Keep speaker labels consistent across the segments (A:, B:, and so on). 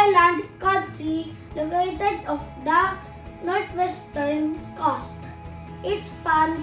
A: island country located off the northwestern coast. It spans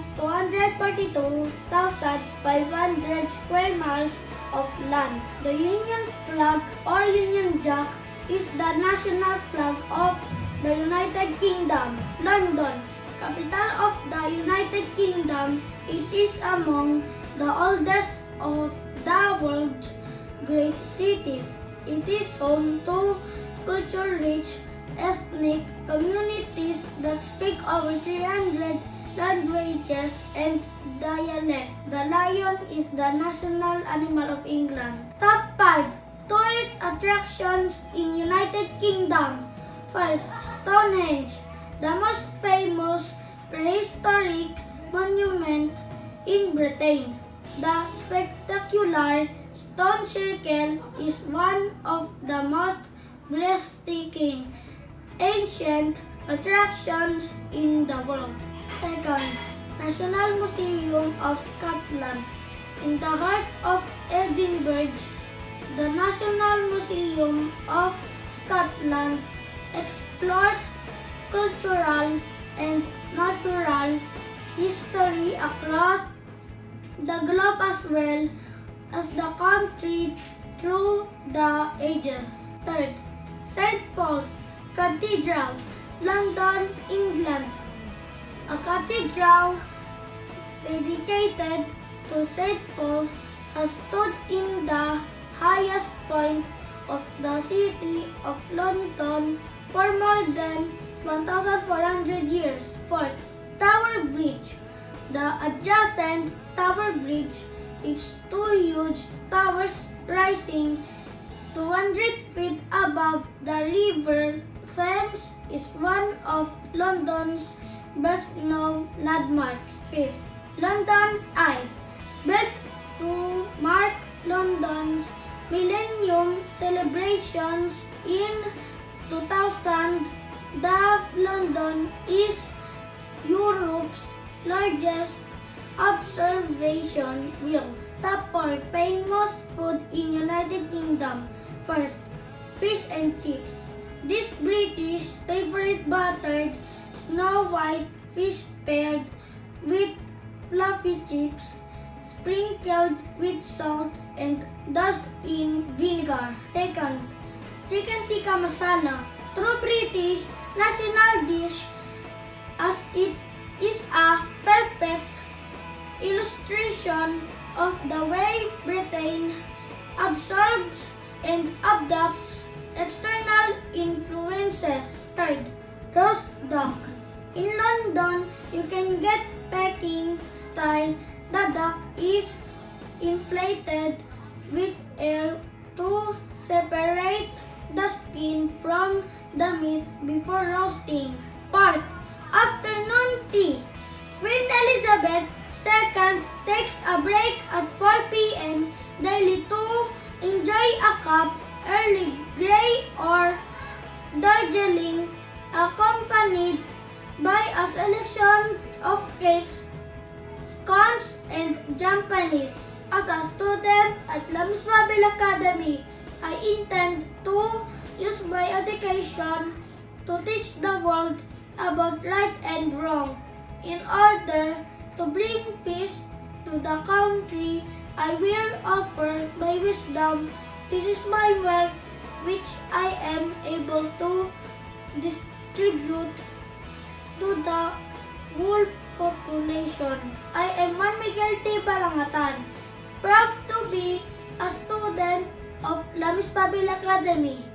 A: 242,500 square miles of land. The Union flag or Union Jack is the national flag of the United Kingdom. London, capital of the United Kingdom, it is among the oldest of the world's great cities. It is home to culture-rich ethnic communities that speak over 300 languages and dialects. The lion is the national animal of England. Top 5 tourist attractions in United Kingdom. First, Stonehenge, the most famous prehistoric monument in Britain. The spectacular stone circle is one of the most breathtaking ancient attractions in the world. Second, National Museum of Scotland. In the heart of Edinburgh, the National Museum of Scotland explores cultural and natural history across the globe as well as the country through the ages. Third, St. Paul's Cathedral, London, England. A cathedral dedicated to St. Paul's has stood in the highest point of the city of London for more than 1,400 years. Fourth, Tower Bridge. The adjacent Tower Bridge is two huge towers rising 200 feet above the River Thames is one of London's best-known landmarks. Fifth, London Eye. Built to mark London's Millennium celebrations in 2000, the London is Europe's largest observation wheel. Top 4 famous food in United Kingdom. First, fish and chips. This British favorite buttered snow white fish paired with fluffy chips, sprinkled with salt and dusted in vinegar. Second, chicken tikka masala. True British national dish as it is a perfect illustration of the way Britain absorbs and adapts external influences. Third, roast duck. In London, you can get Peking style. The duck is inflated with air to separate the skin from the meat before roasting. Fourth, afternoon tea. Queen Elizabeth II takes a break at 4 p.m. daily to enjoy a cup Earl Grey or Darjeeling, accompanied by a selection of cakes, scones, and jamponis. As a student at Lamiswabil Academy, I intend to use my education to teach the world about right and wrong. In order to bring peace to the country, I will offer my wisdom. This is my wealth which I am able to distribute to the whole population. I am Juan Miguel T. Balangatan, proud to be a student of Lamiswabil Academy.